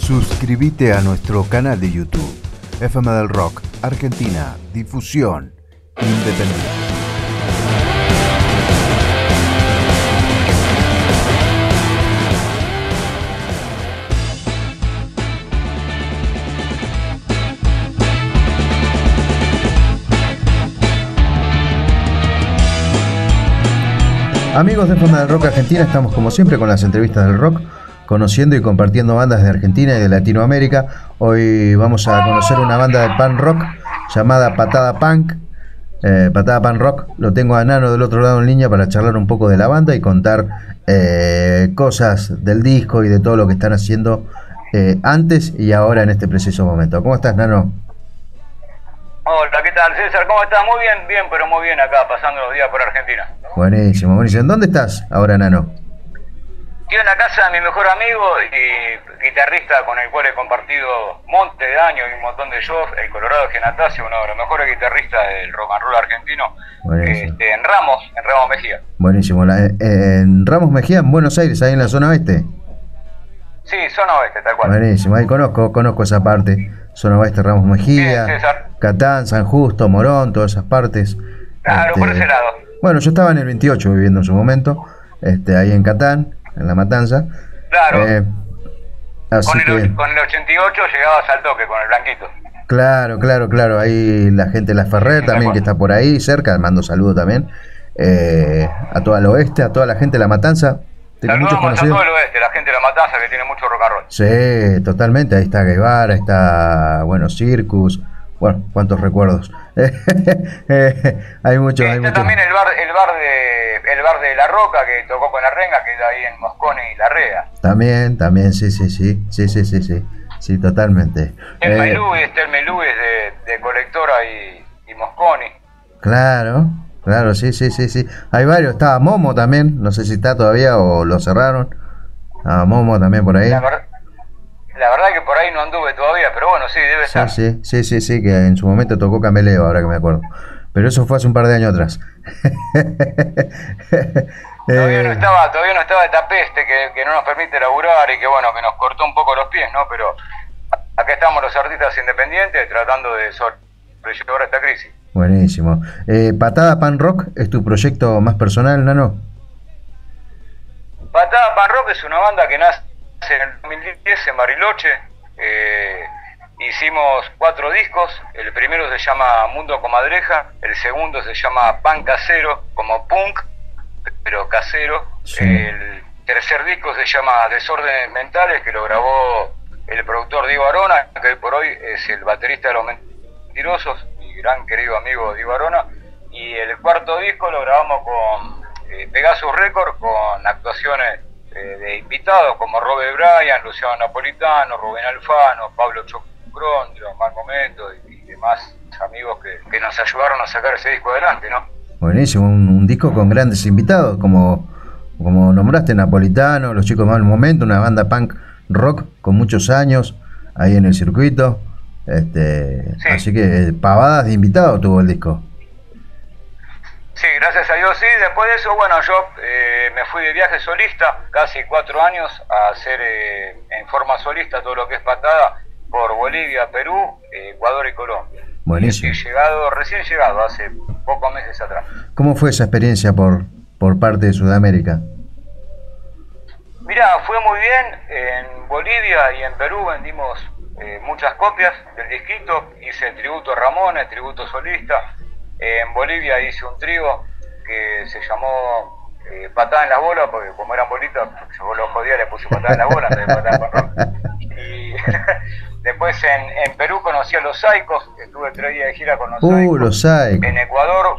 Suscríbete a nuestro canal de YouTube, FM del Rock, Argentina, difusión independiente. Amigos de FM del Rock Argentina, estamos como siempre con las entrevistas del rock, conociendo y compartiendo bandas de Argentina y de Latinoamérica. Hoy vamos a conocer una banda de punk rock llamada Patada Punk. Patada Punk Rock. Lo tengo a Nano del otro lado en línea para charlar un poco de la banda y contar cosas del disco y de todo lo que están haciendo antes y ahora en este preciso momento. ¿Cómo estás, Nano? Hola, ¿qué tal, César? ¿Cómo estás? Muy bien, pero muy bien acá, pasando los días por Argentina. Buenísimo, buenísimo. ¿Dónde estás ahora, Nano? Estoy en la casa de mi mejor amigo y guitarrista con el cual he compartido monte de años y un montón de shows, el Colorado Genataccio, uno de los mejores guitarristas del rock and roll argentino, en Ramos Mejía. Buenísimo. En Ramos Mejía, en Buenos Aires, ahí en la zona oeste. Sí, zona oeste, tal cual. Buenísimo, ahí conozco esa parte. Zona oeste, Ramos Mejía, sí, Catán, San Justo, Morón, todas esas partes. Claro, por ese lado. Bueno, yo estaba en el 28 viviendo en su momento, ahí en Catán, en La Matanza. Claro. Así con el 88 llegabas al toque, con el blanquito. Claro. Ahí la gente de La Ferrer también, que está por ahí cerca, mando saludos también. A todo el oeste, a toda la gente de La Matanza. Saludamos a todo el oeste, la gente de La Matanza que tiene mucho rock and roll. Sí, totalmente. Ahí está Guevara, está, Circus. Bueno, cuántos recuerdos. Hay muchos. Está también el bar de La Roca, que tocó con la Renga, que está ahí en Mosconi y Larrea. También, sí, totalmente. El Melú es de Colectora y Mosconi. Claro, sí. Hay varios, estaba Momo también, no sé si está todavía o lo cerraron. Momo también por ahí. La verdad que por ahí no anduve todavía, pero bueno, sí, debe estar. Sí, que en su momento tocó Cameleo, ahora que me acuerdo. Pero eso fue hace un par de años atrás. Todavía no estaba esta peste que no nos permite laburar y que bueno, que nos cortó un poco los pies, ¿no? Pero acá estamos los artistas independientes tratando de sobrellevar esta crisis. Buenísimo. Patada Punk Rock es tu proyecto más personal, Nano. Patada Punk Rock es una banda que nace en el 2010 en Bariloche. Hicimos 4 discos. El primero se llama Mundo Comadreja, el segundo se llama Punk Casero, como punk pero casero. Sí. El tercer disco se llama Desórdenes Mentales, que lo grabó el productor Diego Arona, que hoy por hoy es el baterista de Los Mentirosos, mi gran querido amigo Diego Arona. Y el cuarto disco lo grabamos con Pegasus Records, con actuaciones de invitados como Robert Bryan, Luciano Napolitano, Rubén Alfano, Pablo Chocrondrio, Marco Mento y demás amigos que nos ayudaron a sacar ese disco adelante, ¿no? Buenísimo, un disco con grandes invitados, como nombraste, Napolitano, Los Chicos Más del Momento, una banda punk rock con muchos años ahí en el circuito. Sí. Así que pavadas de invitados tuvo el disco. Sí, gracias a Dios, sí. Después de eso, bueno, yo me fui de viaje solista, casi 4 años, a hacer en forma solista todo lo que es Patada por Bolivia, Perú, Ecuador y Colombia. Buenísimo. Recién llegado, hace pocos meses atrás. ¿Cómo fue esa experiencia por parte de Sudamérica? Mirá, fue muy bien. En Bolivia y en Perú vendimos muchas copias del disquito. Hice tributo a Ramones, tributo solista. En Bolivia hice un trío que se llamó Patada en las Bolas, porque como eran bolitas, yo los jodía, le puse Patada en las Bolas en vez de Patada en rock. Y después en Perú conocí a Los Saicos, estuve 3 días de gira con Los Saicos. Los Saicos. En Ecuador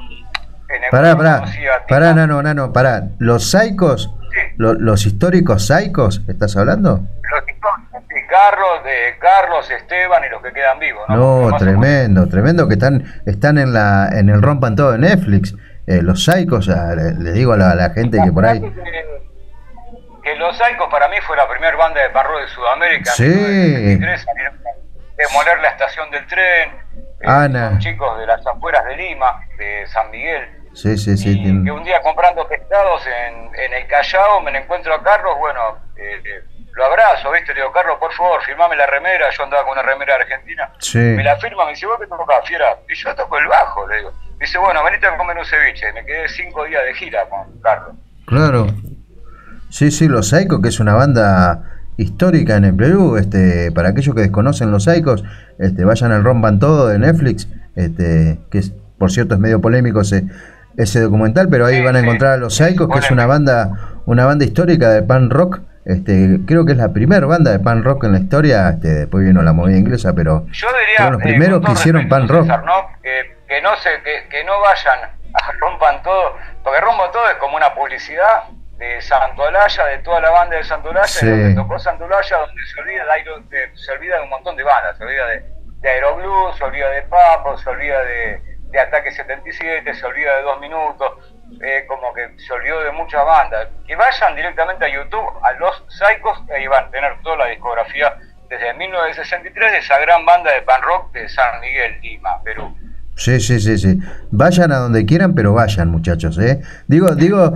Pará, Nano, pará. ¿Los Saicos? Sí. ¿Los históricos Saicos estás hablando? Los históricos, Carlos, Esteban y los que quedan vivos, ¿no? No, tremendo que están en el Rompan Todo de Netflix. Los Saicos, le digo a la gente que por ahí... Que Los Saicos para mí fue la primera banda de punk rock de Sudamérica. Sí. En 1973 salieron a demoler la estación del tren. Son chicos de las afueras de Lima, de San Miguel. Sí. Que un día comprando pescados en el Callao me encuentro a Carlos, bueno, lo abrazo, ¿viste? Le digo, Carlos, por favor, firmame la remera. Yo andaba con una remera argentina. Sí. Me la firma, me dice, ¿vos qué tocás, fiera? Y yo toco el bajo, le digo. Dice, bueno, venite a comer un ceviche. Me quedé 5 días de gira con Carlos. Claro. Sí, sí, Los Saicos, que es una banda histórica en el Perú. Para aquellos que desconocen Los Saicos, vayan al Rompan Todo de Netflix, que es, por cierto, es medio polémico ese documental, pero ahí van a encontrar a Los Saicos, que es una banda histórica de punk rock. Creo que es la primera banda de punk rock en la historia. Después vino la movida inglesa, pero yo diría, fueron los primeros que hicieron punk rock. César, ¿no? Que no vayan a Rompan Todo, porque Rompan Todo es como una publicidad de Santolaya, de toda la banda de Santolaya, sí. Donde tocó Santolaya, donde se olvida de un montón de bandas, se olvida de Aeroblues, se olvida de Papo, se olvida de Ataque 77, se olvida de 2 Minutos, como que se olvidó de muchas bandas. Que vayan directamente a YouTube, a Los Saicos, ahí van a tener toda la discografía desde 1963 de esa gran banda de punk rock de San Miguel, Lima, Perú. Sí. Vayan a donde quieran, pero vayan, muchachos, Digo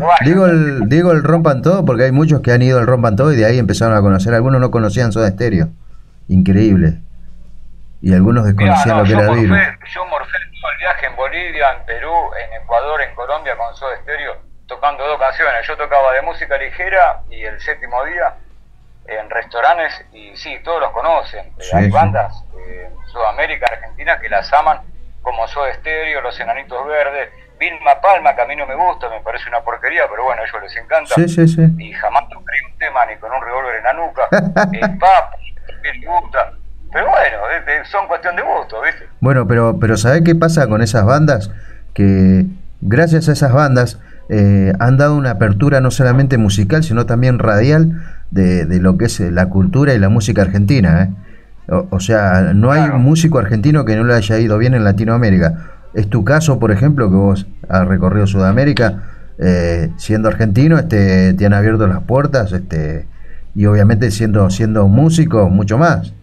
el Rompan Todo porque hay muchos que han ido al Rompan Todo y de ahí empezaron a conocer. Algunos no conocían Soda Stereo. Increíble. Y algunos desconocían lo que era Virus. Yo morfé todo el viaje en Bolivia, en Perú, en Ecuador, en Colombia con Soda Stereo, tocando 2 canciones. Yo tocaba de música ligera y El Séptimo Día en restaurantes, y sí, todos los conocen. Hay bandas en Sudamérica, Argentina, que las aman, como Soda Stereo, Los Enanitos Verdes, Vilma Palma, que a mí no me gusta, me parece una porquería, pero bueno, a ellos les encanta. Sí. Y jamás toqué un tema ni con un revólver en la nuca. Pap, me gusta. Pero bueno, son cuestión de gusto, ¿viste? Bueno, pero ¿sabés qué pasa con esas bandas? Que gracias a esas bandas han dado una apertura no solamente musical, sino también radial de lo que es la cultura y la música argentina, O sea, no hay un músico argentino que no le haya ido bien en Latinoamérica. Es tu caso, por ejemplo, que vos has recorrido Sudamérica, siendo argentino, te han abierto las puertas, y obviamente siendo músico, mucho más.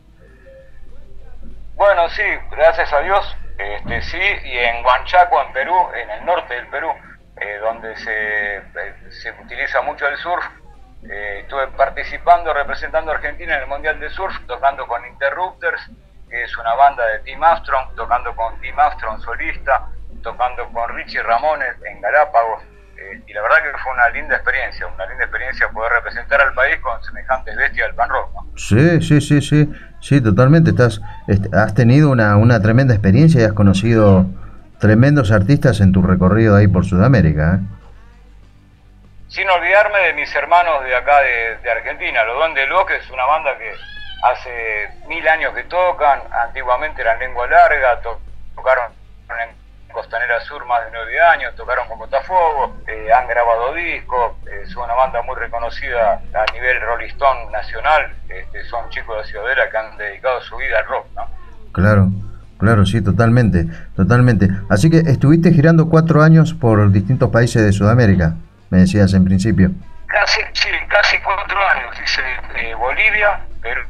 Bueno, sí, gracias a Dios, sí, y en Huanchaco, en Perú, en el norte del Perú, donde se utiliza mucho el surf, estuve participando, representando a Argentina en el Mundial de Surf, tocando con Interrupters, que es una banda de Tim Armstrong, tocando con Tim Armstrong solista, tocando con Richie Ramones en Galápagos, y la verdad que fue una linda experiencia poder representar al país con semejantes bestias del pan rock, ¿no? Sí, totalmente. Has tenido una tremenda experiencia y has conocido tremendos artistas en tu recorrido ahí por Sudamérica, Sin olvidarme de mis hermanos de acá de Argentina, los Duendes del Bosque, es una banda que hace 1000 años que tocan, antiguamente eran Lengua Larga, tocaron en Costanera Sur más de 9 años, tocaron con Botafogo, han grabado discos, es una banda muy reconocida a nivel Rolling Stone nacional, son chicos de Ciudadela que han dedicado su vida al rock, ¿no? Claro, sí, totalmente. Así que estuviste girando 4 años por distintos países de Sudamérica, me decías en principio. Casi 4 años. Hice Bolivia, Perú,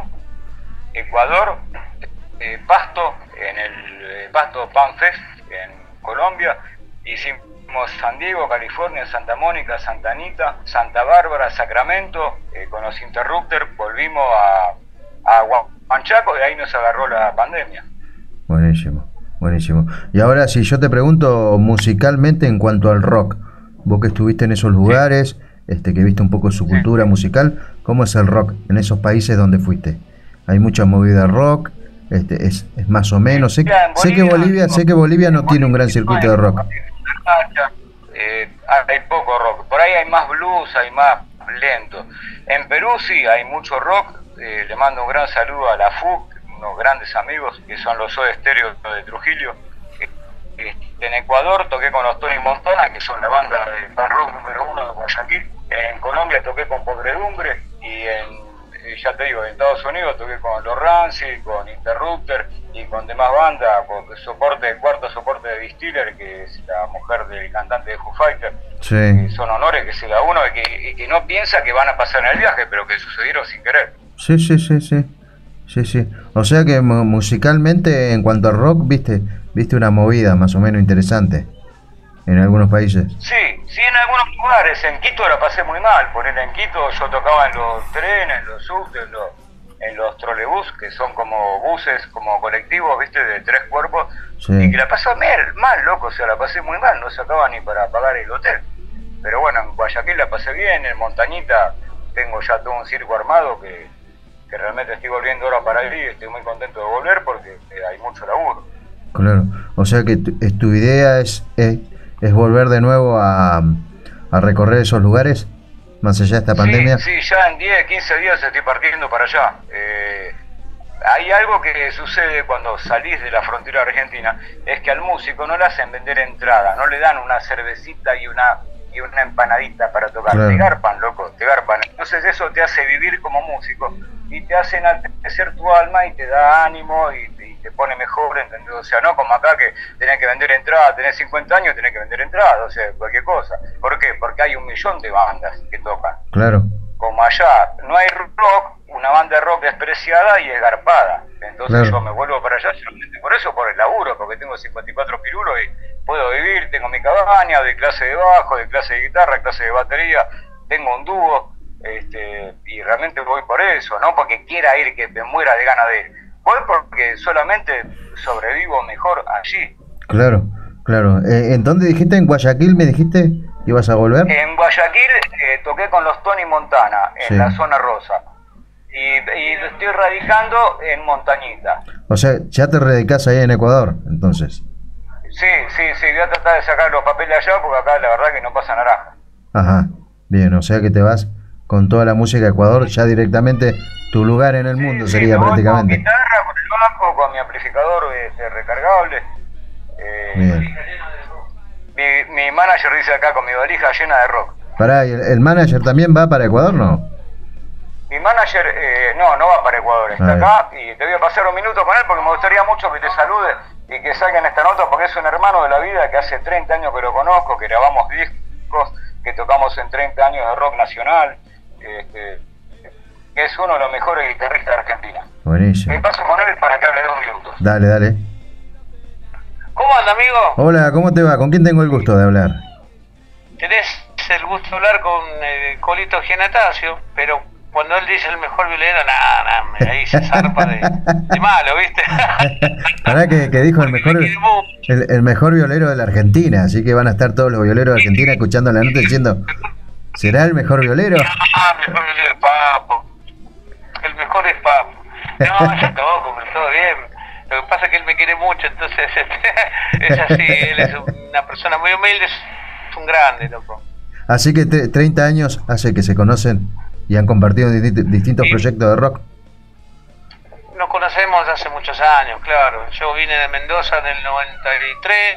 Ecuador, Pasto, en el Pasto Pan Fest en Colombia. Hicimos San Diego, California, Santa Mónica, Santa Anita, Santa Bárbara, Sacramento, con los Interrupters. Volvimos a Huanchaco, de ahí nos agarró la pandemia. Buenísimo. Y ahora, si yo te pregunto musicalmente en cuanto al rock, vos que estuviste en esos lugares, que viste un poco su cultura musical, ¿cómo es el rock en esos países donde fuiste? ¿Hay mucha movida rock? Es más o menos. Sé que Bolivia no tiene un gran circuito de rock. Hay poco rock. Por ahí hay más blues, hay más lento. En Perú sí, hay mucho rock. Le mando un gran saludo a la FU, unos grandes amigos que son los Soda Stereo de Trujillo. En Ecuador toqué con los Tony Montana, que son la banda de punk rock número 1 de Guayaquil. En Colombia toqué con Podredumbre, y ya te digo, en Estados Unidos toqué con los Rancid, con Interrupter y con demás bandas, con cuarto soporte de Distiller, que es la mujer del cantante de Foo Fighters. Sí. Son honores que se da uno y que no piensa que van a pasar en el viaje, pero que sucedieron sin querer. Sí. O sea que musicalmente, en cuanto al rock, viste una movida más o menos interesante en algunos países. Sí, Sí, en algunos lugares, en Quito la pasé muy mal, por ejemplo, en Quito yo tocaba en los trenes, en los subtes, en los trolebús, que son como buses, como colectivos, viste, de 3 cuerpos, Sí. y que la pasé mal, loco, o sea, la pasé muy mal, no sacaba ni para pagar el hotel. Pero bueno, en Guayaquil la pasé bien, en Montañita tengo ya todo un circo armado que realmente estoy volviendo ahora para ahí y estoy muy contento de volver porque hay mucho laburo. Claro, o sea que tu idea es volver de nuevo a recorrer esos lugares, más allá de esta pandemia. Sí, ya en 10, 15 días estoy partiendo para allá. Hay algo que sucede cuando salís de la frontera argentina, es que al músico no le hacen vender entrada, no le dan una cervecita y una empanadita para tocar. Claro. Te garpan, loco, te garpan. Entonces eso te hace vivir como músico y te hace enaltecer tu alma y te da ánimo y te pone mejor, ¿entendés? O sea, no como acá que tenés que vender entrada, tenés 50 años, tenés que vender entrada, o sea, cualquier cosa. ¿Por qué? Porque hay 1.000.000 de bandas que tocan. Claro, Como allá no hay rock, una banda de rock es preciada y es garpada. Entonces claro. yo me vuelvo para allá solamente por eso, por el laburo, porque tengo 54 pirulos y puedo vivir, tengo mi cabaña, de clase de bajo, de clase de guitarra, clase de batería, tengo un dúo, y realmente voy por eso, no porque quiera ir que me muera de ganas de ir. Voy porque solamente sobrevivo mejor allí. Claro, claro. ¿En dónde dijiste? ¿En Guayaquil me dijiste que ibas a volver? En Guayaquil toqué con los Tony Montana, en Sí. la zona rosa. Y lo estoy radicando en Montañita. O sea, ya te radicás ahí en Ecuador, entonces. Sí, voy a tratar de sacar los papeles allá porque acá la verdad que no pasa naranja. Ajá, bien, o sea que te vas con toda la música de Ecuador, ya directamente tu lugar en el mundo sería me voy prácticamente. con guitarra, con el bajo, con mi amplificador recargable. Bien. Mi manager dice acá con mi valija llena de rock. Pará, ¿y el manager también va para Ecuador, no? Mi manager no va para Ecuador, está acá y te voy a pasar un minuto con él porque me gustaría mucho que te salude y que salga en esta nota porque es un hermano de la vida que hace 30 años que lo conozco, que grabamos discos, que tocamos en 30 años de rock nacional, que es uno de los mejores guitarristas de Argentina. Buenísimo. Me paso con él para que hable 2 minutos. Dale, dale. ¿Cómo anda, amigo? Hola, ¿cómo te va? ¿Con quién tengo el gusto de hablar? Tenés el gusto de hablar con Colito Giannatasio, pero cuando él dice el mejor violero, nada, ahí se zarpa de malo, ¿viste? Pará que dijo el Porque mejor, me quiere mucho. el mejor violero de la Argentina, así que van a estar todos los violeros de Argentina escuchando la nota diciendo, ¿será el mejor violero? Ah, el mejor violero es Papo. El mejor es Papo. No, ya acabó, todo bien. Lo que pasa es que él me quiere mucho, entonces es así, él es una persona muy humilde, es un grande, loco. Así que 30 años hace que se conocen y han compartido distintos Sí. proyectos de rock. Nos conocemos hace muchos años, claro. Yo vine de Mendoza en el 93,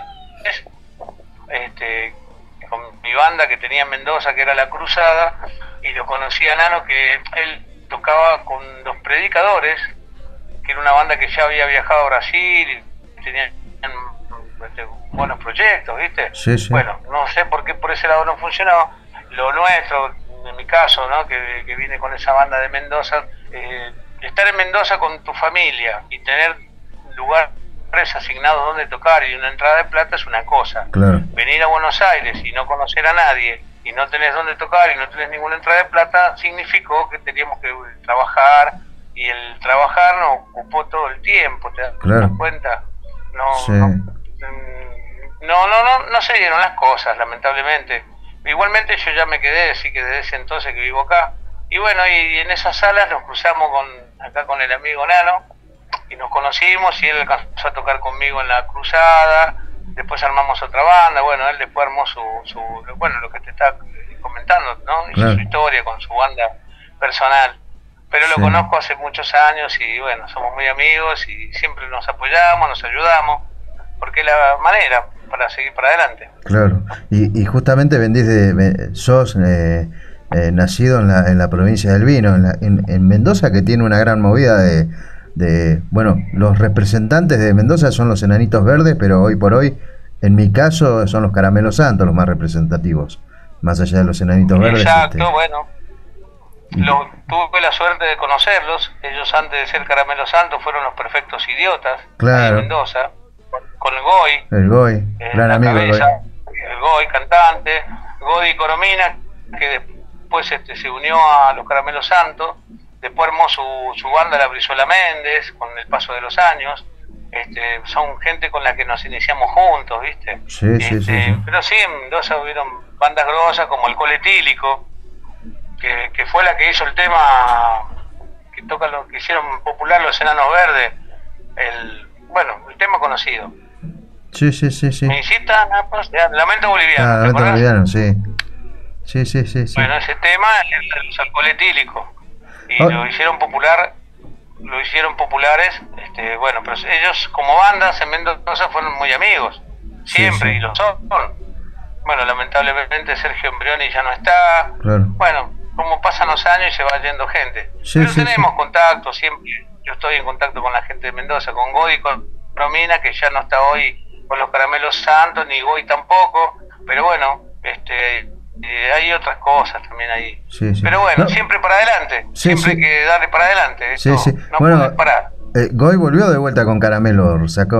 con mi banda que tenía en Mendoza, que era La Cruzada, y lo conocí a Nano, que él tocaba con Los Predicadores, que era una banda que ya había viajado a Brasil y tenían buenos proyectos, ¿viste? Sí, sí. Bueno, no sé por qué por ese lado no funcionaba. Lo nuestro, en mi caso, ¿no? que vine con esa banda de Mendoza, estar en Mendoza con tu familia y tener lugares asignados donde tocar y una entrada de plata es una cosa. Claro. Venir a Buenos Aires y no conocer a nadie y no tenés dónde tocar y no tenés ninguna entrada de plata significó que teníamos que trabajar y el trabajar nos ocupó todo el tiempo, ¿te das Claro. cuenta? No, Sí. no se dieron las cosas, lamentablemente. Igualmente yo ya me quedé, así que desde ese entonces que vivo acá. Y bueno, y en esas salas nos cruzamos acá con el amigo Nano y nos conocimos y él alcanzó a tocar conmigo en La Cruzada. Después armamos otra banda, bueno, él después armó lo que te está comentando, ¿no? Hizo Claro. su historia con su banda personal. Pero lo Sí. conozco hace muchos años y bueno, somos muy amigos y siempre nos apoyamos, nos ayudamos, porque es la manera para seguir para adelante. Claro, y justamente sos nacido en la provincia del vino, en Mendoza, que tiene una gran movida bueno, los representantes de Mendoza son los Enanitos Verdes, pero hoy por hoy, en mi caso, son los Caramelos Santos los más representativos, más allá de los Enanitos Verdes. Exacto, bueno. Tuve la suerte de conocerlos. Ellos antes de ser Caramelos Santos fueron los Perfectos Idiotas, Claro. de Mendoza, con el Goy. El Goy, gran la amigo del Goy. cabeza, el Goy, cantante, Godi Coromina, que después se unió a los Caramelos Santos, después armó su banda La Brizuela Méndez con el paso de los años. Son gente con la que nos iniciamos juntos, ¿viste? Sí. Pero sí, en Mendoza hubieron bandas grosas como Alcohol Etílico, que fue la que hizo el tema que toca lo que hicieron popular los Enanos Verdes, el tema conocido. Sí. Me incita, Lamento Boliviano. Lamento Boliviano, sí. Bueno, ese tema es los Alcohol Etílico. Y lo hicieron populares, bueno, pero ellos como bandas en Mendoza fueron muy amigos, siempre, y lo son. Bueno, lamentablemente Sergio Embrioni ya no está. Claro. Bueno, como pasan los años y se va yendo gente. Pero tenemos contacto, siempre. Yo estoy en contacto con la gente de Mendoza, con Godi, con Romina, que ya no está hoy con los Caramelos Santos, ni Godi tampoco. Pero bueno, hay otras cosas también ahí. Pero bueno, siempre para adelante. Siempre hay que darle para adelante. No puedes parar. Godi volvió de vuelta con Caramelo, sacó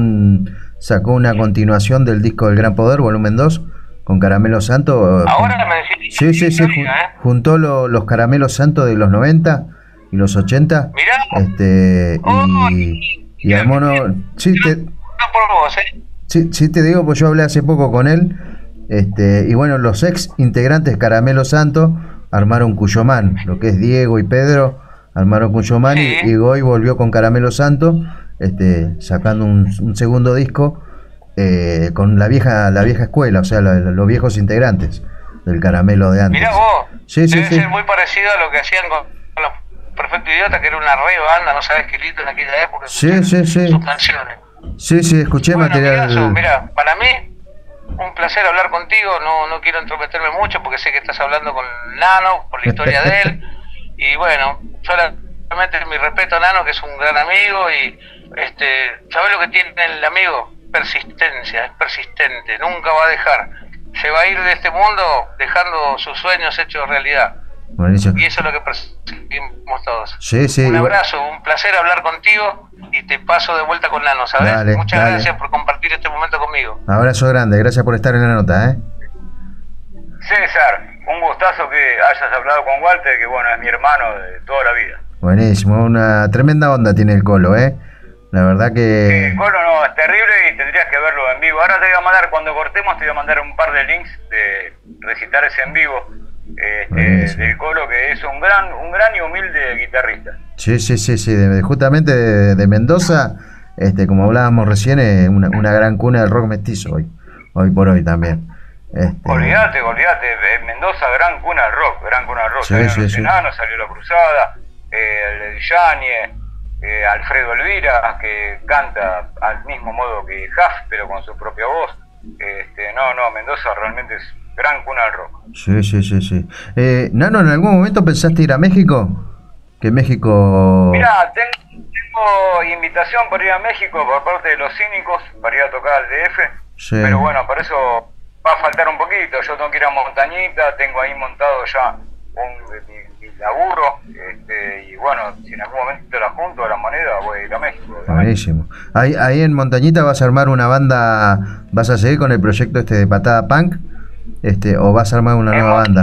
una continuación del disco del Gran Poder, volumen 2, con Caramelos Santos. Ahora me decís. Sí. Juntó los Caramelos Santos de los 90 y los 80. Mirá. Y armó. Por vos, Sí, te digo, pues yo hablé hace poco con él. Y bueno, los ex integrantes Caramelos Santos armaron Cuyomán, lo que es Diego y Pedro armaron Cuyomán, y Godi volvió con Caramelos Santos, sacando un segundo disco con la vieja escuela, o sea, los viejos integrantes del Caramelo de antes. Mirá vos, debe ser muy parecido a lo que hacían con los Perfecto Idiota, que era una re banda, no sabes qué lindo en aquella época. Sus canciones. Sí, escuché material. Mira, para mí un placer hablar contigo, no quiero entrometerme mucho porque sé que estás hablando con Nano, por la historia de él, y bueno, solamente mi respeto a Nano, que es un gran amigo, y ¿sabes lo que tiene el amigo? Persistencia, es persistente, nunca va a dejar, se va a ir de este mundo dejando sus sueños hechos realidad. Buenísimo. Y eso es lo que perseguimos todos. Sí. Un abrazo, un placer hablar contigo, y te paso de vuelta con Nano, ¿sabes? Muchas gracias por compartir este momento conmigo. Abrazo grande, gracias por estar en la nota, César, un gustazo que hayas hablado con Walter, que bueno, es mi hermano de toda la vida. Buenísimo, una tremenda onda tiene el Colo, la verdad que... El Colo no, es terrible y tendrías que verlo en vivo. Ahora te voy a mandar, cuando cortemos, te voy a mandar un par de links de recitales en vivo. Del Colo, que es un gran y humilde guitarrista. Sí, justamente de Mendoza, como hablábamos recién, una gran cuna del rock mestizo hoy por hoy también. Olvídate, en Mendoza gran cuna del rock. Sí. Salió La Cruzada, el Yáñez, Alfredo Elvira, que canta al mismo modo que Huff, pero con su propia voz. Mendoza realmente es gran cuna del rock. Sí. Nano, ¿en algún momento pensaste ir a México? Que México... Mirá, tengo invitación para ir a México por parte de Los Cínicos, para ir a tocar al DF, pero bueno, por eso va a faltar un poquito. Yo tengo que ir a Montañita, tengo ahí montado ya mi laburo, y bueno, si en algún momento la junto a la moneda, voy a ir a México. Buenísimo. Ahí en Montañita vas a armar una banda, vas a seguir con el proyecto de Patada Punk, o vas a armar una nueva banda.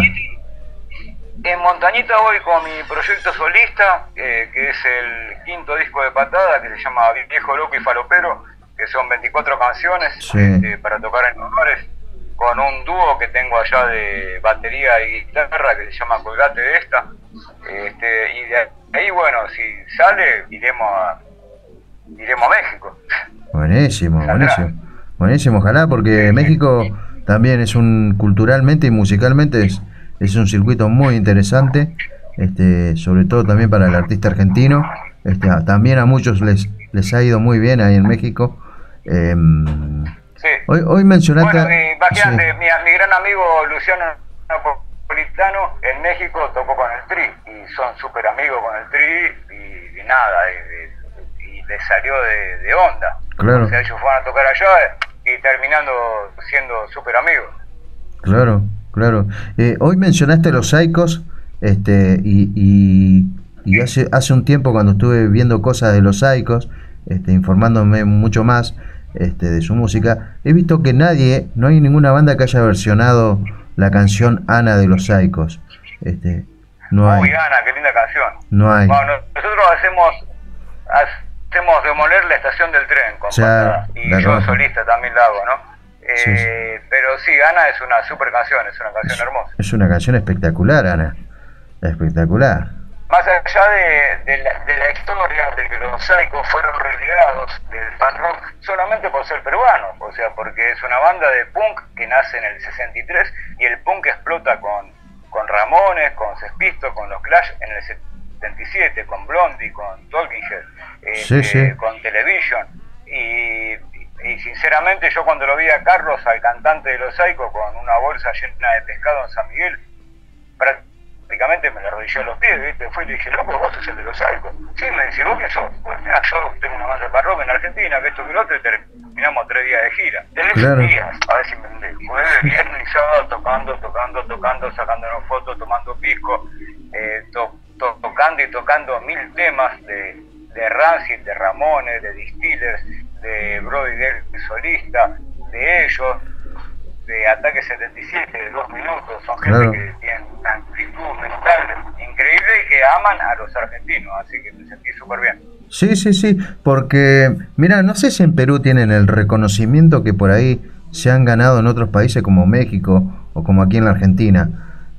En Montañita voy con mi proyecto solista, que es el quinto disco de Patada, que se llama Viejo Loco y Falopero, que son 24 canciones para tocar en honores, con un dúo que tengo allá de batería y guitarra que se llama Colgate de esta, y de ahí, bueno, si sale, iremos a México. Buenísimo, ojalá, porque México también es culturalmente y musicalmente es un circuito muy interesante, sobre todo también para el artista argentino. También a muchos les ha ido muy bien ahí en México. Hoy mencionaste... Bueno, imagínate, mi gran amigo Luciano Napolitano en México tocó con el Tri, y son súper amigos con el Tri, y nada, y les salió de onda. Claro. O sea, ellos fueron a tocar allá y terminando siendo súper amigos. Claro. Hoy mencionaste los Saicos, y hace un tiempo, cuando estuve viendo cosas de los Saicos, informándome mucho más de su música, he visto que no hay ninguna banda que haya versionado la canción Ana de los Saicos. No hay. Uy, Ana, qué linda canción. No hay. Bueno, nosotros hacemos Demoler la estación del tren con Patada, y yo conozco. solista también la hago, ¿no? Sí, sí. Pero sí, Ana es una super canción, es una canción hermosa. Es una canción espectacular, Ana. Espectacular. Más allá de la historia de que los Saicos fueron relegados del punk rock solamente por ser peruanos, o sea, porque es una banda de punk que nace en el 63 y el punk explota con Ramones, con Sex Pistols, con los Clash en el 77, con Blondie, con Talking Head, con Television. Y sinceramente yo cuando lo vi a Carlos, al cantante de los Saicos, con una bolsa llena de pescado en San Miguel, prácticamente me le arrodillé a los pies, ¿viste? Fui y le dije, loco, vos sos el de los Saicos. Sí, me dice, ¿vos qué sos? Pues mira, yo tengo una banda de punk rock en Argentina, que esto que lo otro, y terminamos 3 días de gira. 3 días, a ver si me entendés. Jueves, viernes y sábado tocando, sacándonos fotos, tomando pisco, tocando y tocando 1000 temas de Rancid, de Ramones, de Distillers, de Brody Del solista, de ellos, de Ataque 77, de 2 minutos. Son gente que tienen una actitud mental increíble y que aman a los argentinos, así que me sentí súper bien. Sí, porque, mira, no sé si en Perú tienen el reconocimiento que por ahí se han ganado en otros países como México o como aquí en la Argentina,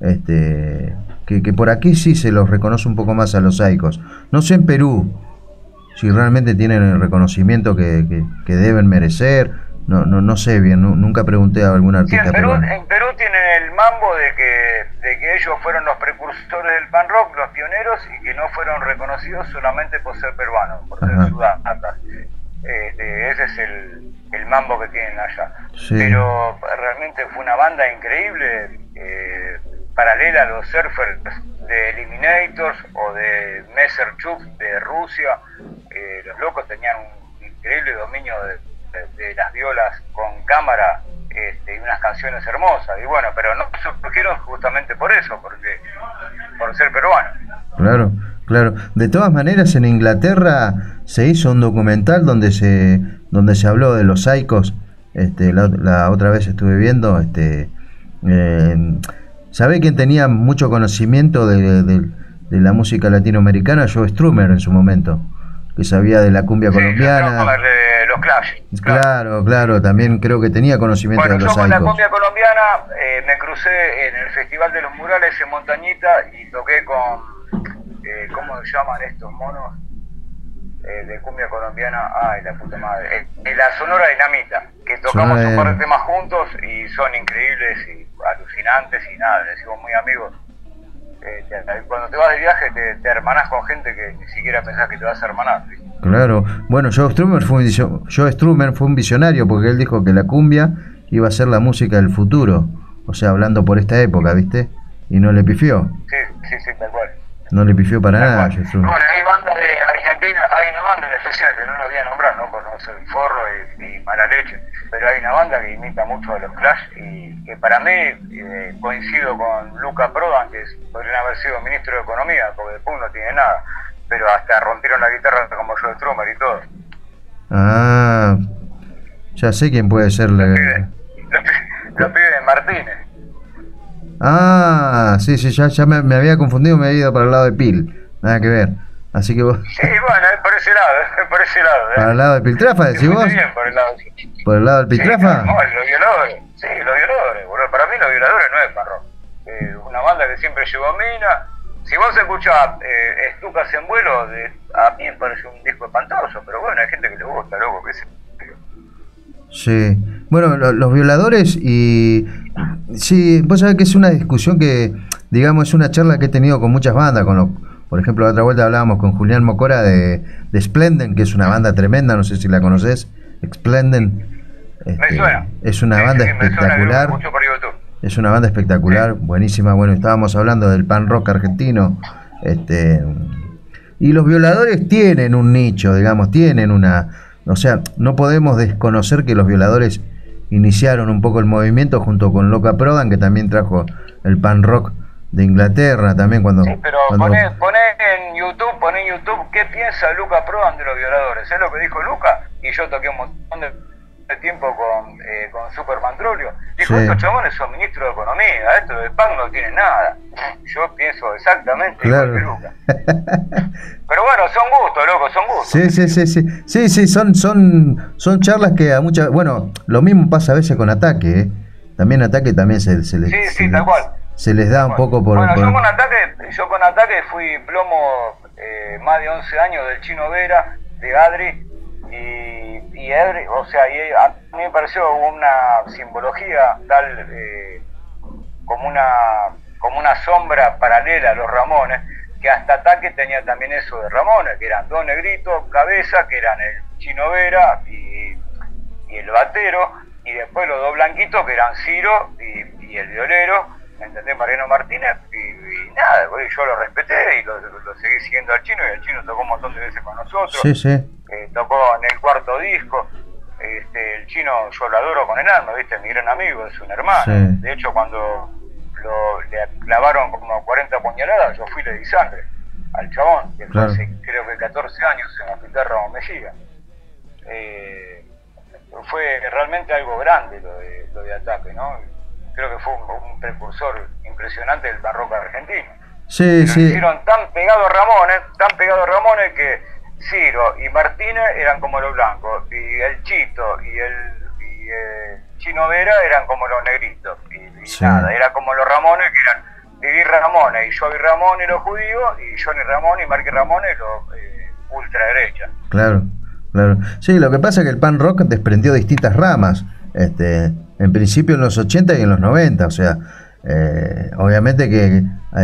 que por aquí sí se los reconoce un poco más a los Saicos. No sé en Perú si realmente tienen el reconocimiento que deben merecer. No sé bien, nunca pregunté a algún artista peruano. En Perú tienen el mambo de que ellos fueron los precursores del punk rock, los pioneros, y que no fueron reconocidos solamente por ser peruanos, por ser sudacatas. Ese es el mambo que tienen allá. Sí. Pero realmente fue una banda increíble, paralela a los surfers de Eliminators o de Messerschmitt de Rusia. Los locos tenían un increíble dominio de las violas con cámara, y unas canciones hermosas, y bueno, pero no surgieron justamente por eso, por ser peruanos. Claro. De todas maneras, en Inglaterra se hizo un documental donde se habló de los Saicos. La otra vez estuve viendo, ¿sabe quién tenía mucho conocimiento de la música latinoamericana? Joe Strummer en su momento, que sabía de la cumbia colombiana. Los Clash. Claro, también creo que tenía conocimiento de los Saicos. Yo con la cumbia colombiana me crucé en el Festival de los Murales en Montañita y toqué con, ¿cómo se llaman estos monos de cumbia colombiana? Ay, la puta madre. La Sonora Dinamita, que tocamos un par de temas juntos y son increíbles y alucinantes y nada, les sigo muy amigos. Cuando te vas de viaje te hermanás con gente que ni siquiera pensás que te vas a hermanar, ¿sí? Claro, bueno, Joe Strummer fue un visionario porque él dijo que la cumbia iba a ser la música del futuro, o sea, hablando por esta época, ¿viste? Y no le pifió. Sí, tal cual. No le pifió para nada, Joe Strummer. Bueno, hay bandas de Argentina, hay una banda en especial que no la voy a nombrar, ¿no? Porque no soy forro y mala leche, pero hay una banda que imita mucho a los Clash y que para mí coincido con Luca Prodan, que podrían haber sido ministro de Economía, porque de punk no tiene nada, pero hasta rompieron la guitarra como Joe Strummer y todo. Ah, ya sé quién puede ser. Los pibes de Martínez. Ah, sí, ya me había confundido, me había ido para el lado de Pil, nada que ver. Así que vos... Sí, bueno, por ese lado. ¿Para el lado de Piltrafa, decís vos? Bien, por el lado. ¿Por el lado del Piltrafa? Sí, no, los violadores, boludo. Para mí los violadores no es parro. Una banda que siempre llevó mina. Si vos escuchás Estucas en vuelo, a mí me parece un disco espantoso, pero bueno, hay gente que le gusta, loco, qué sé. Sí, bueno, los violadores y... Sí, vos sabés que es una discusión que, digamos, es una charla que he tenido con muchas bandas, por ejemplo, la otra vuelta hablábamos con Julián Mocora de Splendent, que es una banda tremenda, no sé si la conocés, Splendent. Me suena. Es una banda espectacular. Mucho por YouTube. Es una banda espectacular, buenísima. Bueno, estábamos hablando del punk rock argentino. Y los violadores tienen un nicho, digamos, tienen una... O sea, no podemos desconocer que los violadores iniciaron un poco el movimiento junto con Luca Prodan, que también trajo el punk rock de Inglaterra también cuando... Sí, pero poné en YouTube qué piensa Luca Prodan de los violadores. Es lo que dijo Luca y yo toqué un montón de tiempo con Superman Trulio. Dijo, Sí. estos chabones son ministros de Economía, esto de PAN no tienen nada. Yo pienso exactamente Claro. igual que Lucas. Pero bueno, son gustos, loco, son gustos. Sí, sí, sí, sí. Sí, sí, son charlas que a muchas... Bueno, lo mismo pasa a veces con Ataque, ¿eh? También Ataque también se les... Sí, tal cual. Se les da un poco por... Bueno, por- yo con Ataque fui plomo más de 11 años del Chino Vera, de Adri, y Adri, o sea, y a mí me pareció una simbología tal como una sombra paralela a los Ramones, que hasta Ataque tenía también eso de Ramones, que eran dos negritos, cabeza, que eran el Chino Vera y el batero, y después los dos blanquitos que eran Ciro y el violero, ¿entendés? Mariano Martínez, y nada, pues, yo lo respeté y lo seguí siguiendo al Chino, y el Chino tocó un montón de veces con nosotros. Sí, sí. Tocó en el cuarto disco. El Chino yo lo adoro con el alma, ¿viste? Mi gran amigo, es un hermano. Sí. De hecho, cuando le clavaron como 40 puñaladas, yo fui y le di sangre al chabón, que Claro. hace creo que 14 años en el Hospital Ramón Mejía. Fue realmente algo grande lo de Ataque, ¿no? Creo que fue un precursor impresionante del barroco argentino. Sí, Pero sí. hicieron tan pegado a Ramones que Ciro y Martínez eran como los blancos, y el Chito y el Chino Vera eran como los negritos, y Sí. nada, era como los Ramones, que eran Vivi Ramones y Joey Ramones los judíos, y Johnny Ramón y Marky Ramones los ultraderecha. Claro, claro. Sí, lo que pasa es que el pan rock desprendió distintas ramas. En principio en los 80 y en los 90, o sea, obviamente que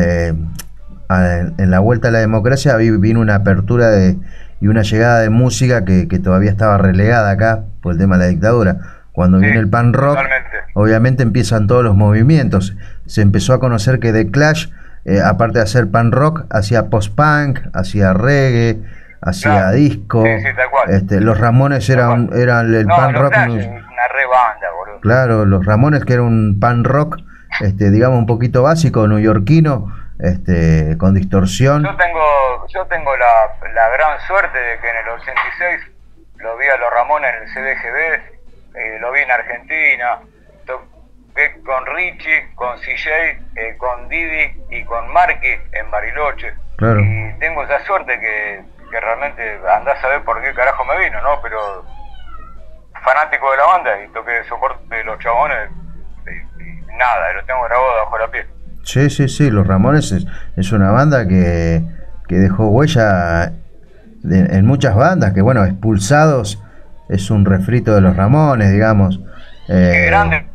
en la vuelta a la democracia vino una apertura y una llegada de música que todavía estaba relegada acá por el tema de la dictadura. Cuando Sí, viene el pan rock, totalmente. obviamente empiezan todos los movimientos. Se empezó a conocer que The Clash, aparte de hacer pan rock, hacía post-punk, hacía reggae, hacía Claro. disco. Sí, sí, tal cual. Los Ramones eran el No, pan los rock. Clash es una re banda, boludo. Claro, los Ramones, que era un pan rock, digamos un poquito básico, neoyorquino, con distorsión. Yo tengo la gran suerte de que en el 86 lo vi a los Ramones en el CDGB, lo vi en Argentina, toqué con Richie, con CJ, con Didi y con Marky en Bariloche. Claro. Y tengo esa suerte que realmente andás a ver por qué carajo me vino, ¿no? Pero fanático de la banda y toqué soporte de los chabones y nada, lo tengo grabado bajo la piel. Sí, sí, sí, los Ramones es una banda que dejó huella en muchas bandas, que bueno, Expulsados es un refrito de los Ramones, digamos. Qué grande,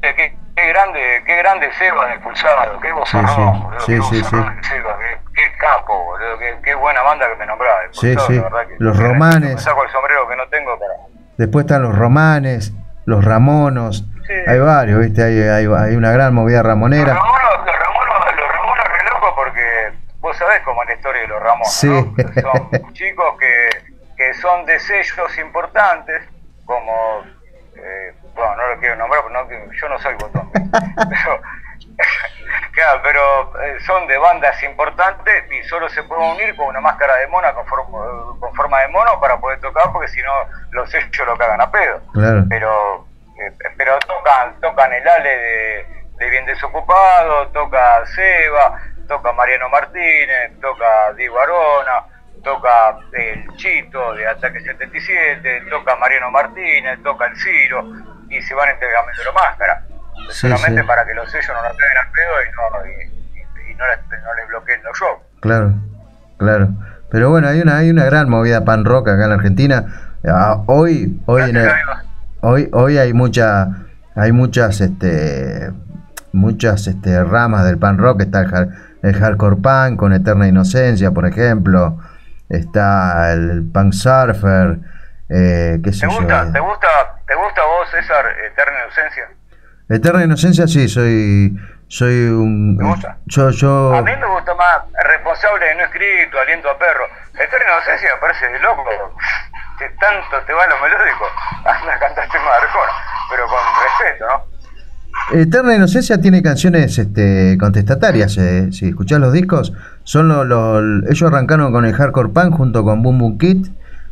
qué grande Seba de Expulsado, qué vozarrón, Sí, sí, boludo, sí, qué sí, vozarrón de Seba, qué capo, boludo, qué buena banda que me nombraba. Sí, Expulsado, sí, la verdad que los me Romanes. saco el sombrero que no tengo para... Después están los Romanes, los Ramonos, Sí. hay varios, ¿viste? Hay una gran movida ramonera. Los Ramones re locos porque vos sabés cómo es la historia de los Ramones, Sí. ¿no? Son chicos que son de sellos importantes, como, bueno, no lo quiero nombrar, porque yo no soy botón, pero, claro, pero son de bandas importantes y solo se pueden unir con una máscara de mona con forma de mono para poder tocar, porque si no los sellos lo cagan a pedo. Claro. Pero tocan el Ale de Bien Desocupado, toca Seba, toca Mariano Martínez, toca Diego Arona, toca el Chito de Ataque 77, toca Mariano Martínez, toca el Ciro, y se van intercambiando la máscara, Sí, solamente sí. para que los sellos no la peguen al pedo y no les bloqueen los shows. Claro, claro. Pero bueno, hay una gran movida pan rock acá en Argentina. Hoy hay muchas ramas del pan rock. Está el hardcore punk con Eterna Inocencia, por ejemplo. Está el punk surfer, qué sé ¿Te gusta, yo. ¿te gusta a vos, César, Eterna Inocencia? Eterna Inocencia, sí, soy un... ¿Te gusta? Yo... A mí me gusta más Responsable de no escrito, Aliento a perro. Eterna Inocencia me parece de loco. Que tanto te va lo melódico. Anda, cantaste más Arjona, pero con respeto, ¿no? Eterna Inocencia tiene canciones contestatarias. Si escuchás los discos, son ellos arrancaron con el hardcore punk junto con Boom Boom Kid,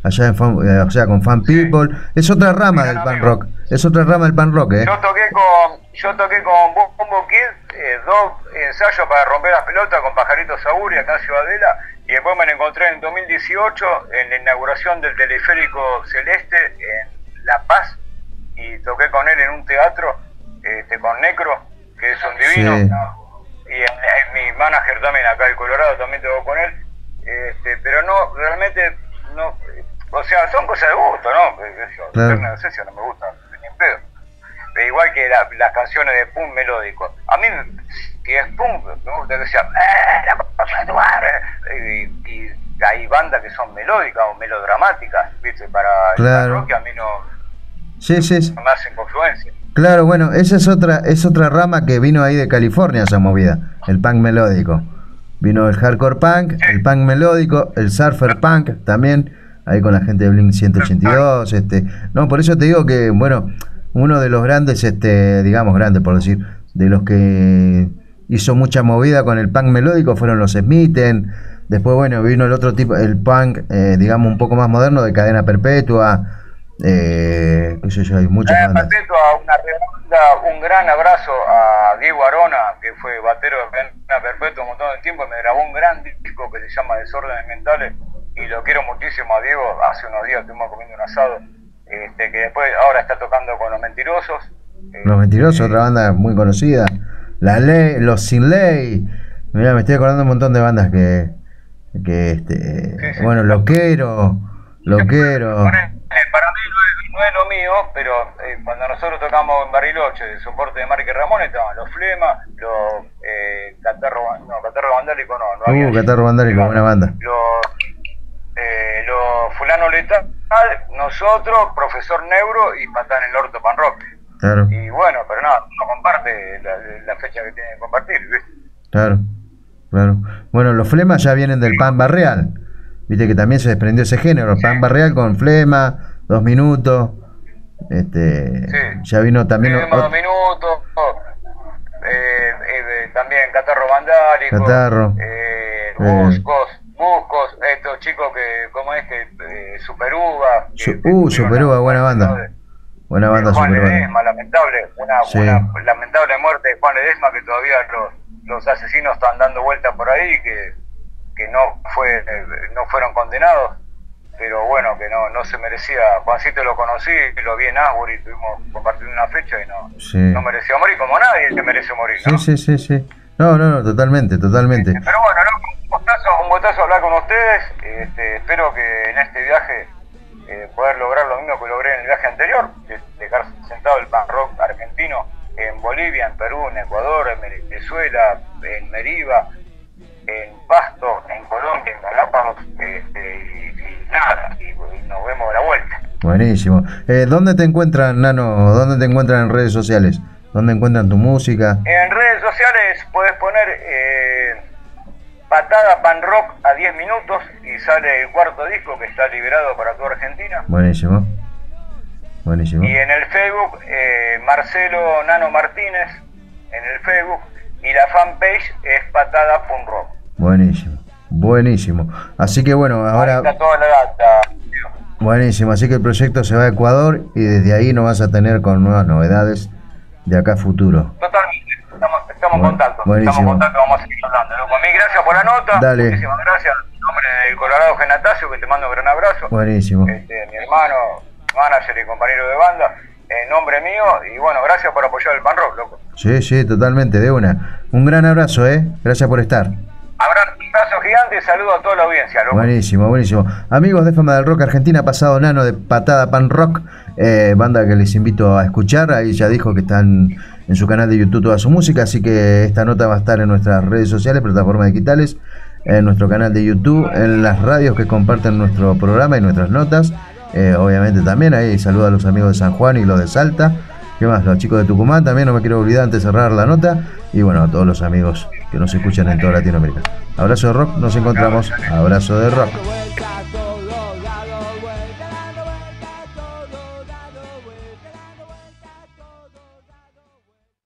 allá en o sea, con Fan People. Es otra rama del punk rock. Es otra rama del punk rock, ¿eh? Yo toqué con Bumbo Kid, 2 ensayos para romper las pelotas con Pajarito Saburi acá en Ciudadela, y después me lo encontré en 2018 en la inauguración del teleférico Celeste en La Paz, y toqué con él en un teatro con Necro, que es un divino, Sí. y mi manager también acá en Colorado también tocó con él, pero no, realmente no, o sea, son cosas de gusto, ¿no? Claro. No sé si no me gusta, ni en pedo. Pero igual que las canciones de punk melódico. A mí, que es punk, me gusta que sea la cosa de tu madre. Y hay bandas que son melódicas o melodramáticas, ¿viste? Para Claro. el rock, a mí no Sí. me hacen confluencia. Claro, bueno, esa es otra rama que vino ahí de California, esa movida, el punk melódico. Vino el hardcore punk, Sí. el punk melódico, el surfer punk también, ahí con la gente de Blink 182, no, por eso te digo que, bueno, uno de los grandes, digamos grandes por decir, de los que hizo mucha movida con el punk melódico fueron los Smitten. Después, bueno, vino el otro tipo, el punk, digamos, un poco más moderno, de Cadena Perpetua, qué sé yo, hay muchas bandas. Un gran abrazo a Diego Arona, que fue batero de Cadena Perpetua un montón de tiempo, y me grabó un gran disco que se llama Desórdenes Mentales, y lo quiero muchísimo a Diego. Hace unos días estuvimos comiendo un asado, que después ahora está tocando con Los Mentirosos. Los Mentirosos, otra banda muy conocida. La Ley, Los Sin Ley. Mirá, me estoy acordando de un montón de bandas que Sí. bueno, Loquero. Para mí no es lo mío, pero cuando nosotros tocamos en Bariloche, el soporte de Marque Ramón, estaban los Flemas, los Catarro Vandálico, no había. Catarro Vandálico, buena banda. Los Fulano Letal, nosotros, Profesor Neuro y Patán el Orto Pan Rock. Claro, Y bueno, pero nada, uno comparte la fecha que tiene que compartir, ¿viste? claro. Bueno, los Flemas ya vienen del pan barreal. Viste que también se desprendió ese género, pan barreal con Flema, 2 minutos. Ya vino también. 2 minutos, también Catarro Vandálico. Catarro. Buscos, estos chicos que, ¿cómo es que? Superuva. Superuva, buena banda. Buena banda, Juan Superuva. Ledesma, lamentable, Sí. una lamentable muerte de Juan Ledesma, que todavía los asesinos están dando vueltas por ahí, que no fueron condenados, pero bueno, que no se merecía. Juancito lo conocí, lo vi en Asbury, estuvimos compartiendo una fecha y no merecía morir, como nadie que merece morir, ¿no? Sí. No, totalmente. Pero bueno, ¿no? Un gustazo hablar con ustedes. Espero que en este viaje poder lograr lo mismo que logré en el viaje anterior, dejar sentado el punk rock argentino en Bolivia, en Perú, en Ecuador, en Venezuela, en Meriva, en Pasto, en Colombia, en Galápagos, y nada, y nos vemos a la vuelta. Buenísimo. ¿Dónde te encuentran, Nano? ¿Dónde te encuentran en redes sociales? ¿Dónde encuentran tu música? En redes sociales puedes poner Patada Pan Rock a 10 minutos y sale el 4º disco que está liberado para toda Argentina. Buenísimo. Y en el Facebook, Marcelo Nano Martínez, en el Facebook, y la fanpage es Patada Punk Rock. Buenísimo. Así que bueno, ahora... Ahí está toda la data. Buenísimo, así que el proyecto se va a Ecuador y desde ahí nos vas a tener con nuevas novedades de acá a futuro. Totalmente, estamos en contacto. Buenísimo. Estamos en contacto, vamos a seguir hablando. Loco, a mí gracias por la nota. Dale. Muchísimas gracias. En nombre del Colorado Genatacio, que te mando un gran abrazo. Buenísimo. Mi hermano, manager y compañero de banda, en nombre mío, y bueno, gracias por apoyar el pan rock, loco. Sí, totalmente, de una. Un gran abrazo, gracias por estar. Abrazo gigante, saludo a toda la audiencia, loco. Buenísimo. Amigos de Fama del Rock Argentina, pasado Nano de Patada Pan Rock, banda que les invito a escuchar. Ahí ya dijo que están en su canal de YouTube toda su música, así que esta nota va a estar en nuestras redes sociales, plataformas digitales, en nuestro canal de YouTube, en las radios que comparten nuestro programa y nuestras notas. Obviamente también ahí saludo a los amigos de San Juan y los de Salta. ¿Qué más? Los chicos de Tucumán también, no me quiero olvidar antes de cerrar la nota. Y bueno, a todos los amigos que nos escuchan en toda Latinoamérica. Abrazo de rock, nos encontramos. Abrazo de rock.